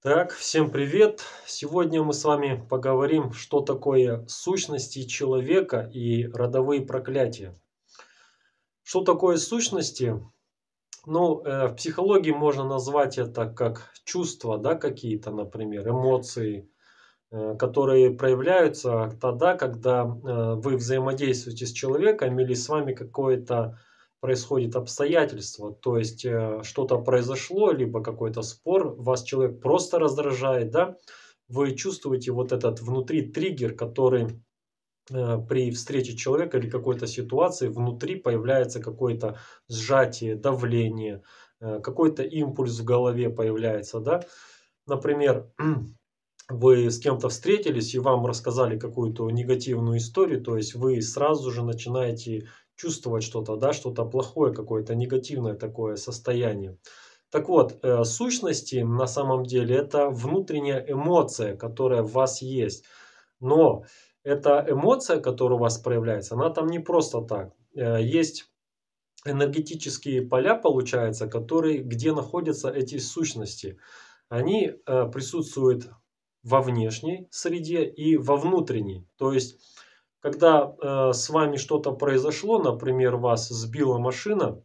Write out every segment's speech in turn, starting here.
Так, всем привет! Сегодня мы с вами поговорим, что такое сущности человека и родовые проклятия. Что такое сущности? Ну, в психологии можно назвать это как чувства, да, какие-то, например, эмоции, которые проявляются тогда, когда вы взаимодействуете с человеком или с вами какое-то происходит обстоятельство, то есть что-то произошло, либо какой-то спор, вас человек просто раздражает, да, вы чувствуете вот этот внутри триггер, который при встрече человека или какой-то ситуации внутри появляется какое-то сжатие, давление, какой-то импульс в голове появляется, да. Например, вы с кем-то встретились и вам рассказали какую-то негативную историю, то есть вы сразу же начинаете чувствовать что-то, да, что-то плохое, какое-то негативное такое состояние. Так вот, сущности на самом деле это внутренняя эмоция, которая в вас есть. Но эта эмоция, которая у вас проявляется, она там не просто так. Есть энергетические поля, получается, которые, где находятся эти сущности. Они присутствуют во внешней среде и во внутренней. То есть, когда с вами что-то произошло, например, вас сбила машина,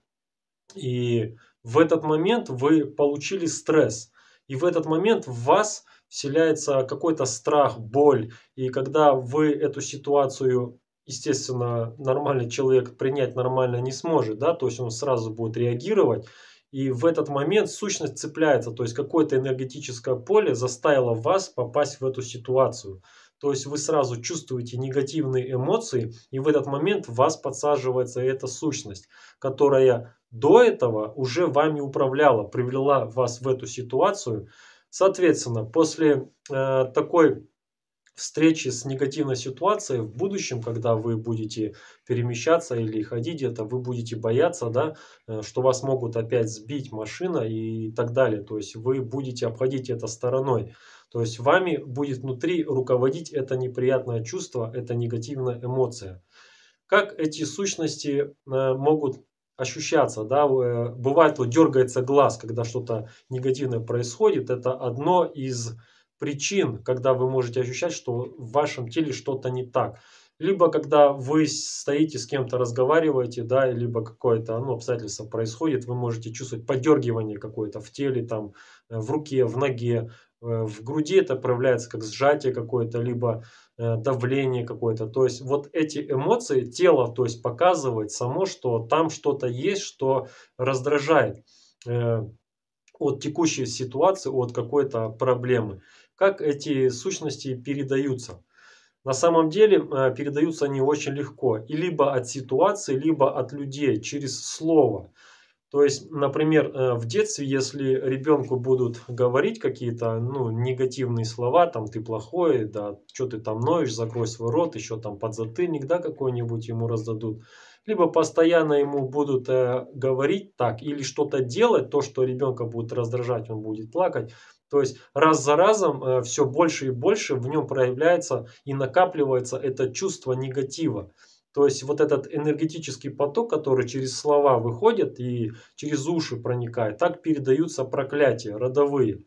и в этот момент вы получили стресс. И в этот момент в вас вселяется какой-то страх, боль. И когда вы эту ситуацию, естественно, нормальный человек принять нормально не сможет, да, то есть он сразу будет реагировать. И в этот момент сущность цепляется, то есть какое-то энергетическое поле заставило вас попасть в эту ситуацию. То есть вы сразу чувствуете негативные эмоции, и в этот момент в вас подсаживается эта сущность, которая до этого уже вами управляла, привела вас в эту ситуацию. Соответственно, после такой встречи с негативной ситуацией в будущем, когда вы будете перемещаться или ходить где-то, вы будете бояться, да, что вас могут опять сбить машина и так далее. То есть вы будете обходить это стороной. То есть вами будет внутри руководить это неприятное чувство, это негативная эмоция. Как эти сущности могут ощущаться, да, бывает вот дергается глаз, когда что-то негативное происходит, это одно из причин, когда вы можете ощущать, что в вашем теле что-то не так. Либо когда вы стоите с кем-то, разговариваете, да, либо какое-то ну, обстоятельство происходит, вы можете чувствовать подергивание какое-то в теле, там, в руке, в ноге, в груди это проявляется как сжатие какое-то, либо давление какое-то. То есть вот эти эмоции тело, то есть показывает само, что там что-то есть, что раздражает э, от текущей ситуации, от какой-то проблемы. Как эти сущности передаются? На самом деле передаются они очень легко. И либо от ситуации, либо от людей через слово. То есть, например, в детстве, если ребенку будут говорить какие-то, ну, негативные слова, там, ты плохой, да, что ты там ноешь, закрой свой рот, еще там подзатыльник, да, какой-нибудь ему раздадут. Либо постоянно ему будут говорить так, или что-то делать, то, что ребенка будет раздражать, он будет плакать. То есть раз за разом все больше и больше в нем проявляется и накапливается это чувство негатива. То есть вот этот энергетический поток, который через слова выходит и через уши проникает, так передаются проклятия родовые.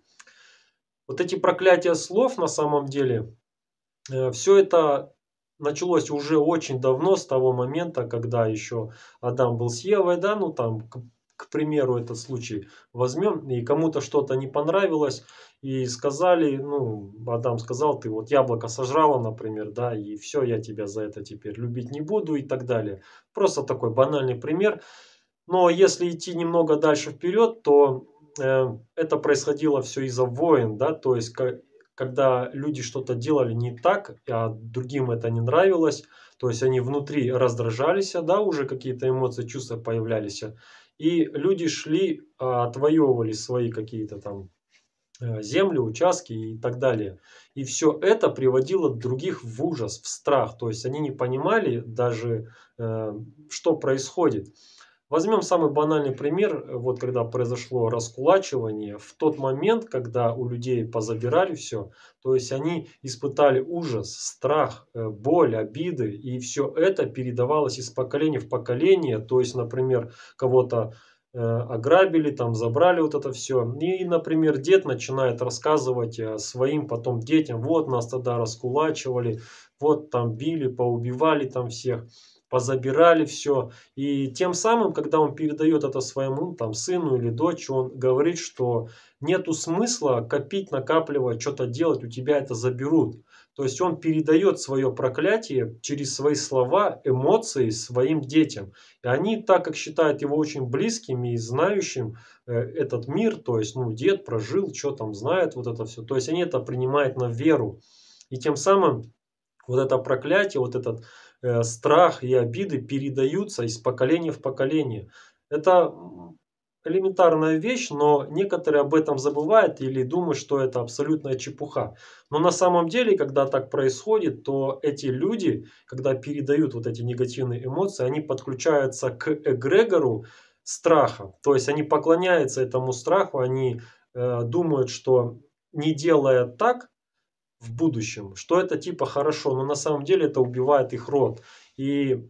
Вот эти проклятия слов на самом деле, все это началось уже очень давно, с того момента, когда еще Адам был с Евой, да, ну там, к примеру, этот случай возьмем, и кому-то что-то не понравилось, и сказали, ну, Адам сказал, ты вот яблоко сожрала, например, да, и все, я тебя за это теперь любить не буду и так далее. Просто такой банальный пример. Но если идти немного дальше вперед, то это происходило все из-за войн, да, то есть когда люди что-то делали не так, а другим это не нравилось, то есть они внутри раздражались, да, уже какие-то эмоции, чувства появлялись, и люди шли, отвоевывали свои какие-то там земли, участки и так далее. И все это приводило других в ужас, в страх, то есть они не понимали даже, что происходит. Возьмем самый банальный пример, вот когда произошло раскулачивание, в тот момент, когда у людей позабирали все, то есть они испытали ужас, страх, боль, обиды, и все это передавалось из поколения в поколение, то есть, например, кого-то ограбили, там забрали вот это все. И, например, дед начинает рассказывать своим потом детям: вот нас тогда раскулачивали, вот там били, поубивали там всех, позабирали все. И тем самым, когда он передает это своему там сыну или дочери, он говорит, что нету смысла копить, накапливать, что-то делать, у тебя это заберут. То есть он передает свое проклятие через свои слова, эмоции своим детям. И они, так как считают его очень близким и знающим этот мир, то есть, ну, дед прожил, что там знает, вот это все. То есть они это принимают на веру. И тем самым вот это проклятие, вот этот страх и обиды передаются из поколения в поколение. Это элементарная вещь, но некоторые об этом забывают или думают, что это абсолютная чепуха. Но на самом деле, когда так происходит, то эти люди, когда передают вот эти негативные эмоции, они подключаются к эгрегору страха. То есть они поклоняются этому страху, они думают, что не делая так, в будущем, что это типа хорошо, но на самом деле это убивает их род. И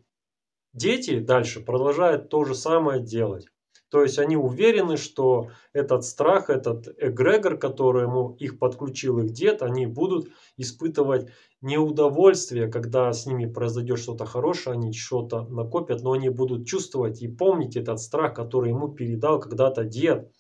дети дальше продолжают то же самое делать. То есть они уверены, что этот страх, этот эгрегор, которому их подключил их дед, они будут испытывать неудовольствие, когда с ними произойдет что-то хорошее, они что-то накопят, но они будут чувствовать и помнить этот страх, который ему передал когда-то дед.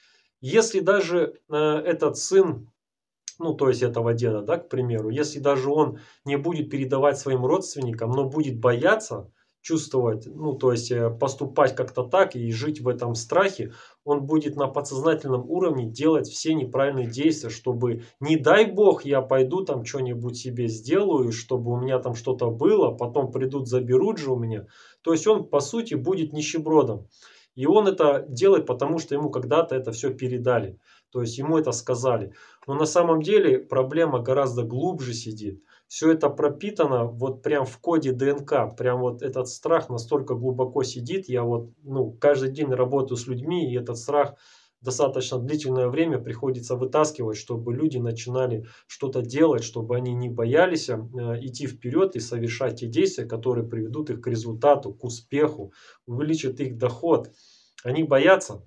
Если даже этот сын, ну, то есть этого деда, да, к примеру, если даже он не будет передавать своим родственникам, но будет бояться, чувствовать, ну, то есть поступать как-то так и жить в этом страхе, он будет на подсознательном уровне делать все неправильные действия, чтобы, не дай бог, я пойду там что-нибудь себе сделаю, чтобы у меня там что-то было, потом придут, заберут же у меня. То есть он, по сути, будет нищебродом. И он это делает, потому что ему когда-то это все передали. То есть ему это сказали. Но на самом деле проблема гораздо глубже сидит. Все это пропитано вот прям в коде ДНК. Прям вот этот страх настолько глубоко сидит. Я вот, ну, каждый день работаю с людьми, и этот страх достаточно длительное время приходится вытаскивать, чтобы люди начинали что-то делать, чтобы они не боялись идти вперед и совершать те действия, которые приведут их к результату, к успеху, увеличат их доход. Они боятся.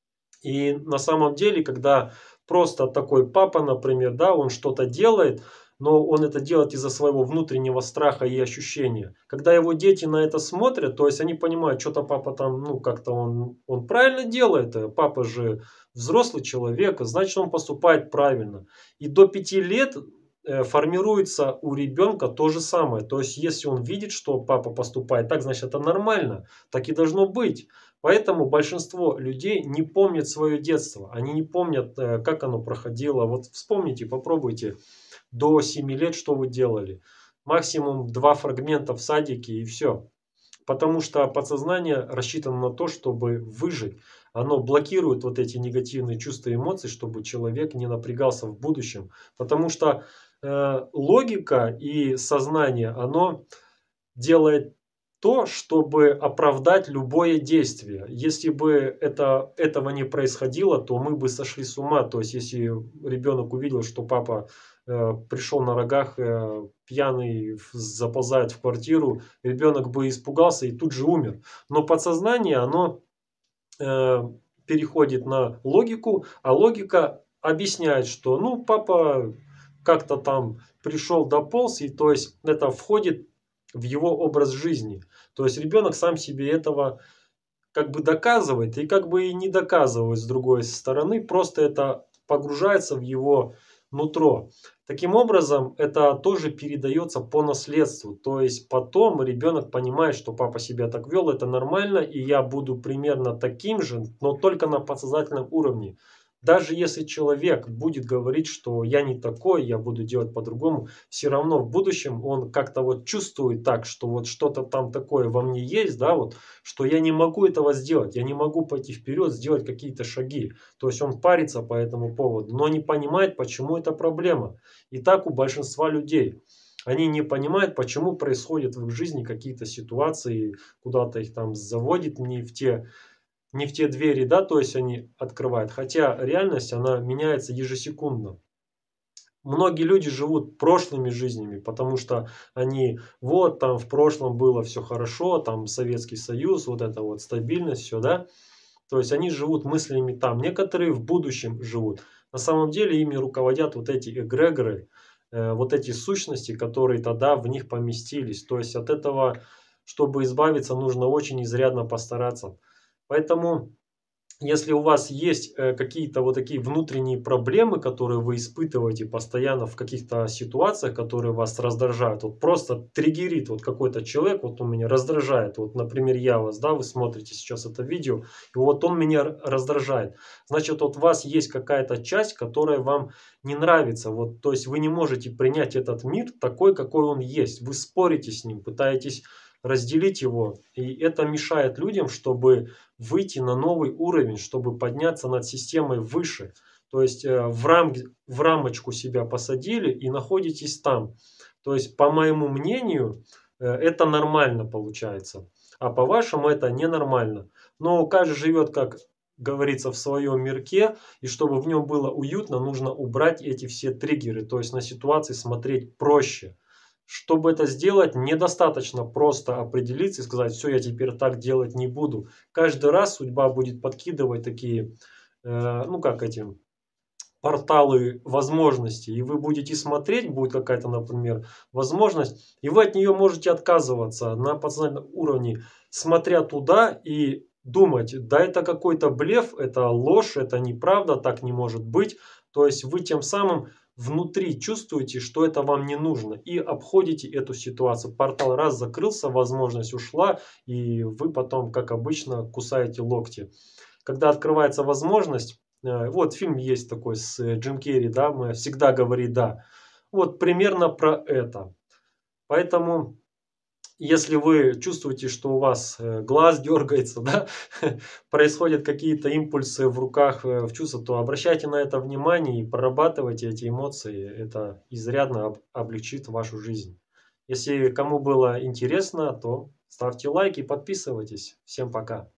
И на самом деле, когда просто такой папа, например, да, он что-то делает, но он это делает из-за своего внутреннего страха и ощущения. Когда его дети на это смотрят, то есть они понимают, что-то папа там, ну, как-то он правильно делает, папа же взрослый человек, значит, он поступает правильно. И до 5 лет формируется у ребенка то же самое. То есть, если он видит, что папа поступает так, значит, это нормально, так и должно быть. Поэтому большинство людей не помнят свое детство. Они не помнят, как оно проходило. Вот вспомните, попробуйте до 7 лет, что вы делали. Максимум 2 фрагмента в садике и все. Потому что подсознание рассчитано на то, чтобы выжить. Оно блокирует вот эти негативные чувства и эмоции, чтобы человек не напрягался в будущем. Потому что логика и сознание, оно делает то, чтобы оправдать любое действие. Если бы этого не происходило, то мы бы сошли с ума. То есть, если ребенок увидел, что папа пришел на рогах пьяный, заползает в квартиру, ребенок бы испугался и тут же умер. Но подсознание, оно э, переходит на логику, а логика объясняет, что ну папа как-то там пришел, дополз, и то есть это входит в его образ жизни. То есть ребенок сам себе этого как бы доказывает и как бы и не доказывает с другой стороны, просто это погружается в его нутро. Таким образом, это тоже передается по наследству. То есть потом ребенок понимает, что папа себя так вел, это нормально, и я буду примерно таким же, но только на подсознательном уровне. Даже если человек будет говорить, что я не такой, я буду делать по-другому, все равно в будущем он как-то вот чувствует так, что вот что-то там такое во мне есть, да, вот, что я не могу этого сделать, я не могу пойти вперед, сделать какие-то шаги. То есть он парится по этому поводу, но не понимает, почему это проблема. И так у большинства людей. Они не понимают, почему происходят в их жизни какие-то ситуации, куда-то их там заводит не в те двери, да, то есть они открывают. Хотя реальность, она меняется ежесекундно. Многие люди живут прошлыми жизнями, потому что они, вот там в прошлом было все хорошо, там Советский Союз, вот это вот стабильность, все, да. То есть они живут мыслями там, некоторые в будущем живут. На самом деле ими руководят вот эти эгрегоры, вот эти сущности, которые тогда в них поместились. То есть от этого, чтобы избавиться, нужно очень изрядно постараться. Поэтому если у вас есть какие-то вот такие внутренние проблемы, которые вы испытываете постоянно в каких-то ситуациях, которые вас раздражают, вот просто триггерит вот какой-то человек, вот он меня раздражает, вот, например, я вас, да, вы смотрите сейчас это видео, и вот он меня раздражает, значит, вот у вас есть какая-то часть, которая вам не нравится, вот, то есть вы не можете принять этот мир такой, какой он есть, вы спорите с ним, пытаетесь разделить его, и это мешает людям, чтобы выйти на новый уровень, чтобы подняться над системой выше. То есть в рамочку себя посадили и находитесь там. То есть, по моему мнению, это нормально получается. А по-вашему это ненормально. Но каждый живет, как говорится, в своем мирке. И чтобы в нем было уютно, нужно убрать эти все триггеры. То есть на ситуации смотреть проще. Чтобы это сделать, недостаточно просто определиться и сказать, все, я теперь так делать не буду. Каждый раз судьба будет подкидывать такие, ну как эти, порталы возможностей. И вы будете смотреть, будет какая-то, например, возможность, и вы от нее можете отказываться на подсознательном уровне, смотря туда и думать, да это какой-то блеф, это ложь, это неправда, так не может быть. То есть вы тем самым внутри чувствуете, что это вам не нужно, и обходите эту ситуацию. Портал раз закрылся, возможность ушла, и вы потом, как обычно, кусаете локти. Когда открывается возможность, вот фильм есть такой с Джим Керри, да, мы всегда говори да. Вот примерно про это. Поэтому, если вы чувствуете, что у вас глаз дергается, да, происходят какие-то импульсы в руках, в чувства, то обращайте на это внимание и прорабатывайте эти эмоции. Это изрядно облегчит вашу жизнь. Если кому было интересно, то ставьте лайки, подписывайтесь. Всем пока.